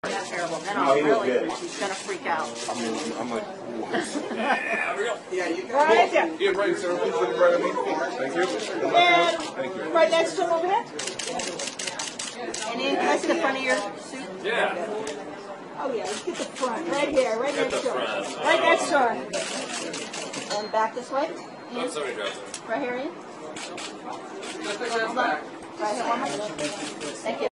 That's terrible. Then I'll really, he's gonna freak out. I'm like, Yeah, you can. Right there. yeah, right, sir. Please put it right on me. Thank you. And Thank you. right next to him over there. And then, can I see the front of your suit? Yeah. Oh yeah, let's get the front. Right here, right next to her. Right next to her. And back this way. Oh, somebody dropped it. Right here, Ian. Right here, one more. Thank you.